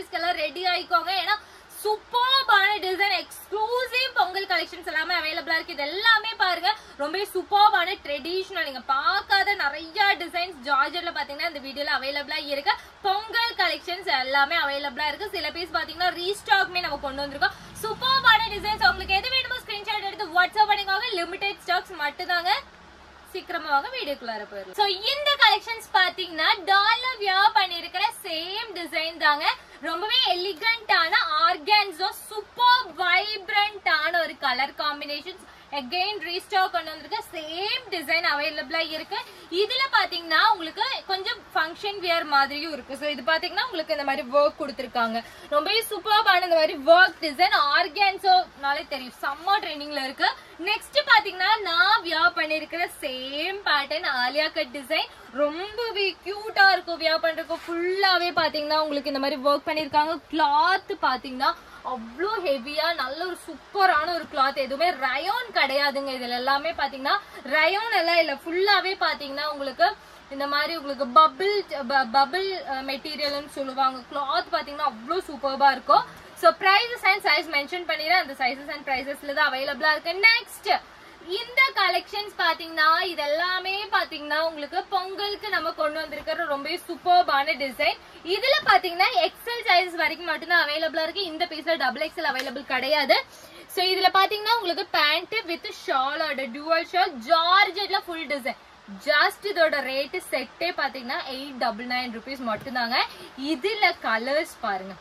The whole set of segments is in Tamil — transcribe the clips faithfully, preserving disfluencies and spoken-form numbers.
பர்ச்சேஸ்க்கெல்லாம் ரெடி ஆயிக்கோங்க. ஏன்னா சூப்பர்பான டிசைன் எக்ஸ்க்ளூசிவ் பொங்கல் கலெக்ஷன்ஸ் எல்லாமே அவைலபிளா இருக்கு. இது எல்லாமே பாருங்க ரொம்ப சூப்பர்பான ட்ரெடிஷனல், நீங்க பார்க்காத நிறைய டிசைன்ஸ் ஜார்ஜெட்ல பாத்தீங்கன்னா இந்த வீடியோல அவைலபிளா இருக்கு. பொங்கல் கலெக்ஷன்ஸ் எல்லாமே அவைலபிளா இருக்கு. சில பீஸ் பாத்தீங்கன்னா ரீஸ்டாக்மே நம்ம கொண்டு வந்திருக்கோம். சூப்பர்பான டிசைன்ஸ் உங்களுக்கு எது வேணுமோ ஸ்கிரீன்ஷாட் எடுத்து வாட்ஸ்அப் பண்ணிக்கோங்க. லிமிடெட் ஸ்டாக்ஸ் மட்டும்தாங்க. சீக்கிரமா வாங்க வீடியோக்குள்ளார போயிரும். சோ இந்த கலெக்ஷன்ஸ் பாத்தீங்கன்னா டாலர் வியர் பண்ணிருக்கிற சேம் டிசைன் தாங்க. ரொம்பவே எலிகண்டான ஆர்கான்சோ சூப்பர் வைப்ரண்டான ஒரு கலர் காம்பினேஷன்ஸ் again ரீஸ்டாக் கொண்டு வந்திருக்க சேம் டிசைன் அவைலபிளா இருக்கு. இதுல பாத்தீங்கன்னா உங்களுக்கு கொஞ்சம் ஃபங்க்ஷன் வியர் மாதிரியும் இருக்கு. சோ இது பாத்தீங்கன்னா உங்களுக்கு இந்த மாதிரி ஒர்க் கொடுத்திருக்காங்க. ரொம்பவே சூப்பர்பான இந்த மாதிரி ஒர்க் டிசைன் ஆர்கான்சோனாலே தெரியும், செம்ம ட்ரெண்டிங்ல இருக்கு. நெக்ஸ்ட் பாத்தீங்கன்னா நான் வியர் பண்ணிருக்கிற same pattern Alia cut design ரொம்பவே கியூட்டா இருக்கும். வியர் பண்றதுக்கு ஃபுல்லாவே பாத்தீங்கன்னா உங்களுக்கு இந்த மாதிரி ஒர்க் பண்ணிருக்காங்க. கிளாத் பாத்தீங்கன்னா அவ்வளோ ஹெவியா நல்ல ஒரு சூப்பரான ஒரு கிளாத், எதுவுமே ரயோன் கிடையாதுங்க. இதுல எல்லாமே பாத்தீங்கன்னா ரயோன் எல்லாம் இல்ல, ஃபுல்லாவே பாத்தீங்கன்னா உங்களுக்கு இந்த மாதிரி உங்களுக்கு பபிள் பபிள் மெட்டீரியல்னு சொல்லுவாங்க. கிளாத் பாத்தீங்கன்னா அவ்வளோ சூப்பர்பா இருக்கும். So prices and size mention பண்ணிடுறேன். அந்த சைசஸ் அண்ட் பிரைசஸ்ல தான் அவைலபிளா இருக்கு. நெக்ஸ்ட் இந்த கலெக்ஷன்ஸ் பாத்தீங்கன்னா இது எல்லாமே பாத்தீங்கன்னா உங்களுக்கு பொங்கலுக்கு நம்ம கொண்டு வந்திருக்கிற ரொம்ப சூப்பர்பான டிசைன். இதுல பாத்தீங்கன்னா எக்ஸல் சைஸ் வரைக்கும் மட்டும்தான் அவைலபிளா இருக்கு. இந்த பீஸ்ல டபுள் எக்ஸல் அவைலபிள் கிடையாது. சோ இதுல பாத்தீங்கன்னா உங்களுக்கு பேண்ட் வித் ஷாலோட டுவல் ஷால் ஜார்ஜெட்ல ஃபுல் டிசைன். ஜஸ்ட் இதோட ரேட் செட்டே பாத்தீங்கன்னா எயிட் டபுள் நைன் ருபீஸ் மட்டும்தாங்க. இதுல கலர்ஸ் பாருங்க,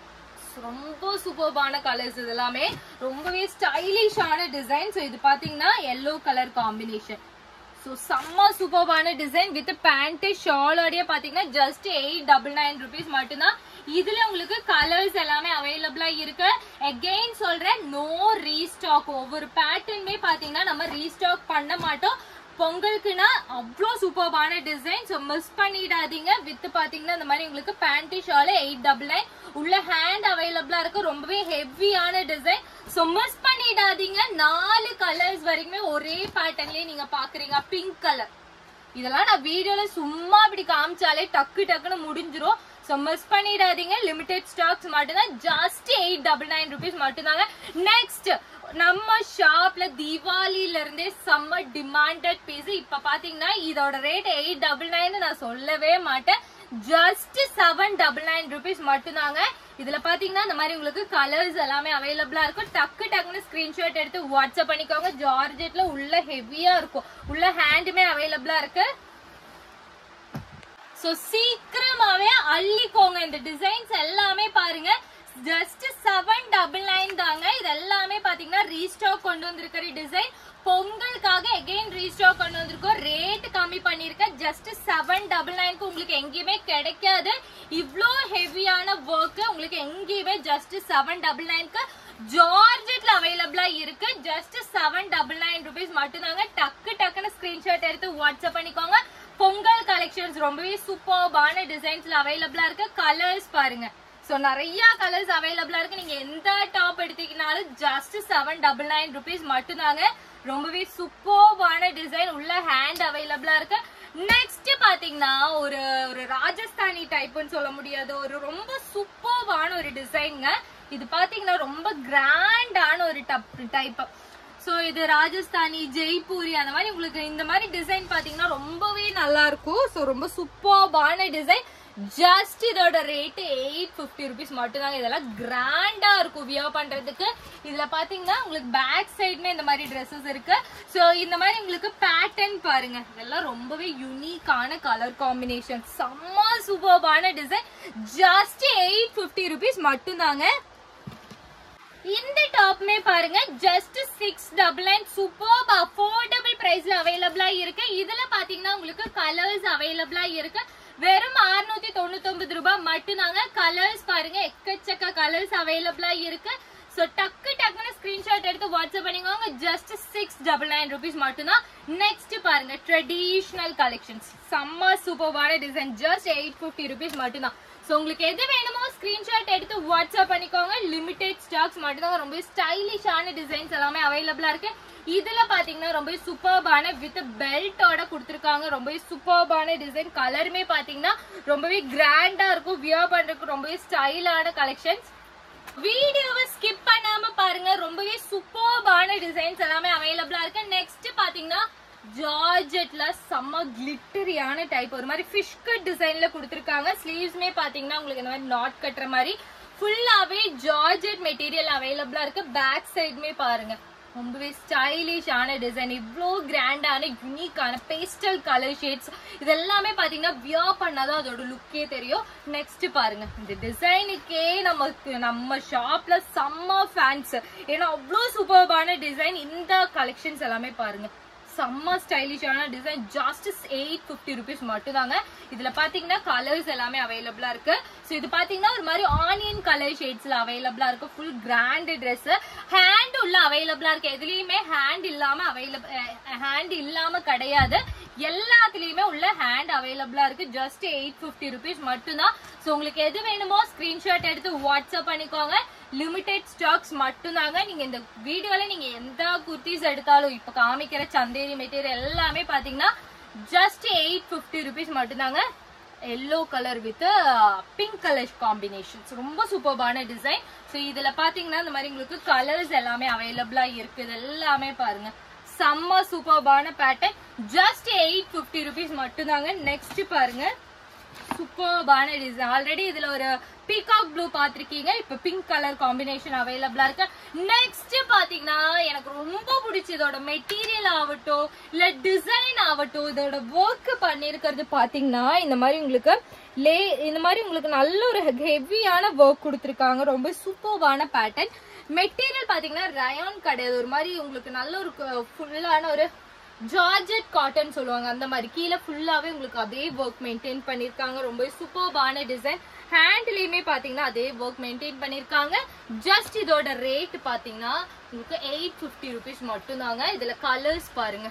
ரொம்ப சூப்பர்பான கலர்ஸ், இது எல்லாமே ரொம்பவே ஸ்டைலிஷான டிசைன். சோ இது பாத்தீங்கன்னா எல்லோ கலர் காம்பினேஷன். சோ செம்ம சூப்பர்பான டிசைன் வித் பேண்ட் ஷாலோடய பாத்தீங்கன்னா just eight double nine rupees மட்டும்தான். இதுல உங்களுக்கு கலர்ஸ் எல்லாமே அவைலபிளா இருக்கு. அகெயின் சொல்றேன், நோ ரீஸ்டாக். ஒவ்வொரு பேட்டர்னுமே பாத்தீங்கன்னா நம்ம ரீஸ்டாக் பண்ண மாட்டோம். பொங்கலுக்குன்னா அவ்வளோ சூப்பர்பான டிசைன். ஸோ மிஸ் பண்ணிடாதீங்க. வித் பாத்தீங்கன்னா இந்த மாதிரி உங்களுக்கு pant shawl eight double nine உள்ள ஹேண்ட் அவைலபிளா இருக்கு. ரொம்பவே ஹெவியான டிசைன். ஸோ மிஸ் பண்ணிடாதீங்க. நாலு கலர்ஸ் வரைக்குமே ஒரே பேட்டர்ன்லயே நீங்க பாக்குறீங்க. பிங்க் கலர் இதெல்லாம் நான் வீடியோல சும்மா இப்படி காமிச்சாலே டக்கு டக்குன்னு முடிஞ்சிரும். சோ மிஸ் பண்ணிடாதீங்க. லிமிடெட் ஸ்டாக்ஸ் மட்டும்தான். Just eight double nine rupees மட்டும்தாங்க. நெக்ஸ்ட் நம்ம ஷாப்ல தீபாவளில இருந்தே செம்ம டிமாண்டட் பீஸ். இப்ப பாத்தீங்கன்னா இதோட ரேட் எயிட் டபுள் நைன் நான் சொல்லவே மாட்டேன். Just seven double nine rupees மட்டும்தாங்க. இதுல பாத்தீங்கன்னா இந்த மாதிரி உங்களுக்கு கலர்ஸ் எல்லாமே அவைலபிளா இருக்கும். டக்கு டக்குன்னு ஸ்கிரீன்ஷாட் எடுத்து வாட்ஸ்அப் பண்ணிக்கோங்க. ஜார்ஜெட்ல உள்ள ஹெவியா இருக்கும். உள்ள ஹேண்டுமே அவைலபிளா இருக்கு. சோ சீக்கிரமாவே அள்ளிக்கோங்க. இந்த டிசைன்ஸ் எல்லாமே பாருங்க ஜஸ்ட் செவன் டபுள் நைன் தாங்க. இது எல்லாமே பாத்தீங்கன்னா ரீஸ்டாக் கொண்டு வந்திருக்கிற டிசைன். பொங்கலுக்காக எகைன் ரீஸ்டாக் கொண்டு வந்திருக்கோம். ரேட் கம்மி பண்ணிருக்க. ஜஸ்ட் செவன் டபுள் நைன்க்கு உங்களுக்கு எங்கேயுமே கிடைக்காது. இவ்ளோ ஹெவியான ஒர்க் உங்களுக்கு எங்கேயுமே ஜஸ்ட் செவன் டபுள் நைன்க்கு ஜார்ஜெட்ல அவைலபிளா இருக்கு. Just seven double nine rupees மட்டும்தாங்க. டக்கு டக்குன்னு ஸ்கிரீன்ஷாட் எடுத்து வாட்ஸ்அப் பண்ணிக்கோங்க. பொங்கல் கலெக்ஷன்ஸ் ரொம்பவே சூப்பர்பான டிசைன்ஸ்ல அவைலபிளா இருக்கு. கலர்ஸ் பாருங்க. சோ நிறைய கலர்ஸ் அவைலபிளா இருக்கு. நீங்க எந்த டாப் எடுத்தீங்கனாலும் just seven double nine rupees மட்டும்தாங்க. ரொம்பவே சூப்பர்பான டிசைன். உள்ள ஹேண்ட் அவைலபிளா இருக்கு. நெக்ஸ்ட் பாத்தீங்கன்னா ஒரு ஒரு ராஜஸ்தானி டைப்னு சொல்ல முடியாது, ஒரு ரொம்ப சூப்பர்பான ஒரு டிசைன்ங்க. இது பாத்தீங்கன்னா ரொம்ப கிராண்டான ஒரு டைப். சோ இது ராஜஸ்தானி ஜெய்ப்பூரி அந்த மாதிரி உங்களுக்கு இந்த மாதிரி டிசைன் பாத்தீங்கன்னா ரொம்பவே நல்லா இருக்கும். சோ ரொம்ப சூப்பர்பான டிசைன். ஜஸ்ட் இதோட ரேட் எயிட் பிப்டி ருபீஸ் மட்டும்தாங்க. இதெல்லாம் கிராண்டா இருக்கும் வியர் பண்றதுக்கு. இதுல பாத்தீங்கன்னா உங்களுக்கு பேக் சைடுமே இந்த மாதிரி ட்ரெஸ்ஸஸ் இருக்கு. சோ இந்த மாதிரி உங்களுக்கு பேட்டர்ன் பாருங்க, இதெல்லாம் ரொம்பவே யூனிக்கான கலர் காம்பினேஷன். செம்ம சூப்பர்பான design. Just eight fifty rupees மட்டும்தாங்க. இந்த டாப்மே பாருங்க just six double nine super affordable பிரைஸ்ல அவைலபிளா இருக்கு. இதுல பாத்தீங்கன்னா உங்களுக்கு கலர்ஸ் அவைலபிளா இருக்கு. வெறும் அறுநூத்தி தொண்ணூத்தி ஒன்பது ரூபாய் மட்டும்தாங்க. கலர்ஸ் பாருங்க எக்கச்சக்க கலர்ஸ் அவைலபிளா இருக்கு. சோ டக்கு டக்குன்னு ஸ்கிரீன்ஷாட் எடுத்து வாட்ஸ்அப் பண்ணிக்கோங்க. Just six double nine rupees மட்டும்தான். நெக்ஸ்ட் பாருங்க ட்ரெடிஷனல் கலெக்ஷன்ஸ். செம்ம சூப்பர்வான design. Just eight fifty rupees மட்டும்தான். சோ உங்களுக்கு எது வேணுமோ ஸ்கிரீன்ஷாட் எடுத்து வாட்ஸ்அப் பண்ணிக்கோங்க. லிமிடெட் ஸ்டாக்ஸ் மட்டும் தான். ரொம்ப ஸ்டைலிஷான டிசைன்ஸ் எல்லாமே அவைலபிளா இருக்கு. இதுல பாத்தீங்கன்னா ரொம்ப சூப்பர்பான வித் பெல்ட்டோட கொடுத்திருக்காங்க. ரொம்ப சூப்பர்பான டிசைன். கலருமே பாத்தீங்கன்னா ரொம்பவே கிராண்டா இருக்கும். வியர் பண்றதுக்கு ரொம்பவே ஸ்டைலான கலெக்ஷன்ஸ். வீடியோவை ஸ்கிப் பண்ணாம பாருங்க. ரொம்பவே சூப்பர்பான டிசைன்ஸ் எல்லாமே அவைலபிளா இருக்கு. நெக்ஸ்ட் பாத்தீங்கன்னா ஜார்ஜெட்ல செம்ம கிளிட்டரியான டைப் ஒரு மாதிரி ஃபிஷ் கட் டிசைன்ல கொடுத்திருக்காங்க. ஸ்லீவ்ஸ்மே பாத்தீங்கன்னா உங்களுக்கு இந்த மாதிரி நாட் கட்டுற மாதிரி ஃபுல்லாவே ஜார்ஜெட் மெட்டீரியல் அவைலபிளா இருக்கு. பேக் சைடுமே பாருங்க ரொம்பவே ஸ்டைலிஷான டிசைன். இவ்வளோ கிராண்டான யூனிக்கான பேஸ்டல் கலர் ஷேட்ஸ் இதெல்லாமே பாத்தீங்கன்னா வியர் பண்ணாதான் அதோட லுக்கே தெரியும். நெக்ஸ்ட் பாருங்க இந்த டிசைனுக்கே நமக்கு நம்ம ஷாப்ல செம்ம ஃபேன்ஸ். ஏன்னா அவ்வளோ சூப்பர்பான டிசைன். இந்த கலெக்ஷன்ஸ் எல்லாமே பாருங்க செம்ம ஸ்டைலிஷான design. Just eight fifty rupees மட்டும் தாங்க. இதுல பாத்தீங்கன்னா கலர்ஸ் எல்லாமே அவைலபிளா இருக்கு. சோ இது பாத்தீங்கன்னா ஒரு மாதிரி ஆனியன் கலர் ஷேட்ஸ்ல அவைலபிளா இருக்கு. Full grand dress. ஹேண்ட் உள்ள அவைலபிளா இருக்கு. எதுலயுமே ஹேண்ட் இல்லாம அவைலபிள் ஹேண்ட் இல்லாம கிடையாது. எல்லாத்துலயுமே உள்ள ஹேண்ட் அவைலபிளா இருக்கு. ஜஸ்ட் எயிட் பிப்டி ருபீஸ் மட்டும் தான். சோ உங்களுக்கு எது வேணுமோ ஸ்கிரீன்ஷாட் எடுத்து வாட்ஸ்அப் பண்ணிக்கோங்க. லிமிடெட் ஸ்டாக்ஸ் மட்டும் தாங்க. நீங்க இந்த வீடியோல நீங்க எந்த குர்த்திஸ் எடுத்தாலும் இப்ப காமிக்கிற சந்தேரி மெட்டீரியல் எல்லாமே பாத்தீங்கன்னா ஜஸ்ட் எயிட் பிப்டி ருபீஸ் மட்டும் தாங்க. Yellow colour with pink colour combinations ரொம்ப சூப்பர்பான டிசைன். ஸோ இதுல பாத்தீங்கன்னா இந்த மாதிரி உங்களுக்கு கலர்ஸ் எல்லாமே அவைலபிளா இருக்கு. இது எல்லாமே பாருங்க செம்ம சூப்பர்பான pattern. Just eight fifty rupees மட்டும் தாங்க. நெக்ஸ்ட் பாருங்க சூப்பர்பான டிசைன். ஆல்ரெடி இதுல ஒரு பீகாக் ப்ளூ பாத்திருக்கீங்க. இப்ப பிங்க் கலர் காம்பினேஷன் அவைலபிளா இருக்கு. நெக்ஸ்ட் பாத்தீங்கன்னா எனக்கு ரொம்ப பிடிச்ச இதோட மெட்டீரியல் ஆகட்டும் இல்ல டிசைன் ஆகட்டும் இதோட ஒர்க் பண்ணிருக்கிறது பாத்தீங்கன்னா இந்த மாதிரி உங்களுக்கு லே இந்த மாதிரி உங்களுக்கு நல்ல ஒரு ஹெவியான ஒர்க் கொடுத்திருக்காங்க. ரொம்ப சூப்பர்பான பேட்டர்ன். மெட்டீரியல் பாத்தீங்கன்னா ரயான் கிடையாது. ஒரு மாதிரி உங்களுக்கு நல்ல ஒரு ஃபுல்லான ஒரு ஜார்ஜெட் காட்டன் சொல்லுவாங்க. அந்த மாதிரி கீழே ஃபுல்லாவே உங்களுக்கு அதே ஒர்க் மெயின்டைன் பண்ணிருக்காங்க. ரொம்ப சூப்பர்பான டிசைன். ஹேண்ட்லயுமே பாத்தீங்கன்னா அதே ஒர்க் மெயின்டைன் பண்ணிருக்காங்க. ஜஸ்ட் இதோட ரேட் பாத்தீங்கன்னா உங்களுக்கு எயிட் பிப்டி ருபீஸ் மட்டும் தாங்க. இதுல கலர்ஸ் பாருங்க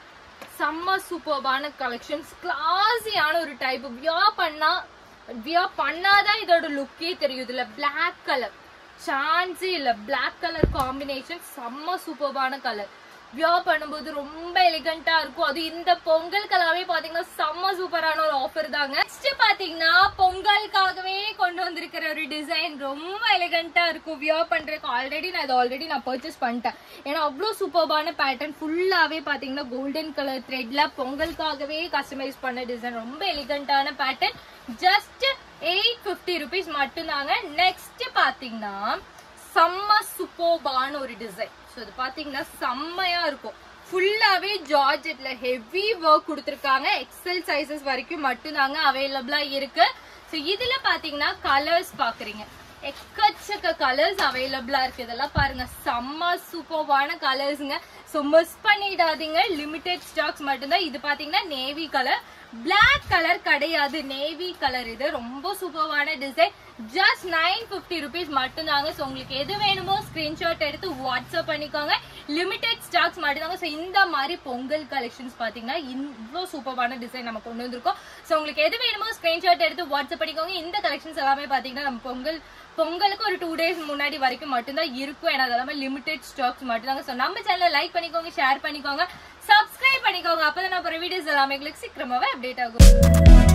செம்ம சூப்பர்பான கலெக்ஷன்ஸ். கிளாஸியான ஒரு டைப். வியர் பண்ணா வியர் பண்ணாதான் இதோட லுக்கே தெரியும். இதுல பிளாக் கலர் சான்ஸே இல்ல. பிளாக் கலர் காம்பினேஷன் செம்ம சூப்பர்பான கலர். வியர் பண்ணும்போது ரொம்ப எலிகண்டா இருக்கும். அது இந்த பொங்கலுக்காகவே பாத்தீங்கன்னா செம்ம சூப்பரான ஒரு ஆஃபர் தாங்க. நெக்ஸ்ட் பாத்தீங்கன்னா பொங்கலுக்காகவே கொண்டு வந்திருக்கிற ஒரு டிசைன் ரொம்ப எலிகண்டா இருக்கும். வியர் பண்றதுக்கு ஆல்ரெடி நான் இது ஆல்ரெடி நான் பர்ச்சேஸ் பண்ணிட்டேன். ஏன்னா அவ்வளவு சூப்பர்பான பேட்டர்ன். ஃபுல்லாவே பாத்தீங்கன்னா கோல்டன் கலர் த்ரெட்ல பொங்கலுக்காகவே கஸ்டமைஸ் பண்ண டிசைன். ரொம்ப எலிகண்டான pattern. Just eight fifty rupees மட்டும் தாங்க. நெக்ஸ்ட் பாத்தீங்கன்னா செம்ம சூப்பர்பான ஒரு டிசைன். ஸோ இது பாத்தீங்கன்னா செம்மையா இருக்கும். ஃபுல்லாவே ஜார்ஜெட்ல ஹெவி ஒர்க் கொடுத்திருக்காங்க. எக்ஸல் சைசஸ் வரைக்கும் மட்டும் தாங்க அவைலபிளா இருக்கு. ஸோ இதுல பாத்தீங்கன்னா கலர்ஸ் பாக்குறீங்க எக்கச்சக்க கலர்ஸ் அவைலபிளா இருக்கு. இதெல்லாம் பாருங்க செம்ம சூப்பர்வான கலர்ஸ்ங்க. ஸோ மிஸ் பண்ணிடாதீங்க. லிமிடெட் ஸ்டாக்ஸ் மட்டும்தான். இது பாத்தீங்கன்னா நேவி கலர். பிளாக் கலர் கிடையாது. Navy colour. இது ரொம்ப சூப்பர்வான design. Just nine fifty rupees மட்டும் தாங்க. ஸோ உங்களுக்கு எது வேணுமோ ஸ்கிரீன்ஷாட் எடுத்து வாட்ஸ்அப் பண்ணிக்கோங்க. லிமிடெட் ஸ்டாக்ஸ் மட்டும் தாங்க. ஸோ இந்த மாதிரி பொங்கல் கலெக்ஷன்ஸ் பாத்தீங்கன்னா இவ்வளோ சூப்பர்வான டிசைன் நம்ம கொண்டு வந்திருக்கோம். ஸோ உங்களுக்கு எது வேணுமோ ஸ்கிரீன்ஷாட் எடுத்து வாட்ஸ்அப் பண்ணிக்கோங்க. இந்த கலெக்ஷன்ஸ் எல்லாமே பாத்தீங்கன்னா நம்ம பொங்கல் பொங்கலுக்கு ஒரு டூ டேஸ் முன்னாடி வரைக்கும் மட்டும்தான் இருக்கும். ஏன்னா அதெல்லாமே லிமிடெட் ஸ்டாக்ஸ் மட்டும் தாங்க. ஸோ நம்ம சேனலை லைக் பண்ணிக்கோங்க, ஷேர் பண்ணிக்கோங்க, சப்ஸ்கிரைப் பண்ணிக்கோங்க. அப்பதான் நான் வீடியோஸ் எல்லாமே உங்களுக்கு சீக்கிரமாவே அப்டேட் ஆகும்.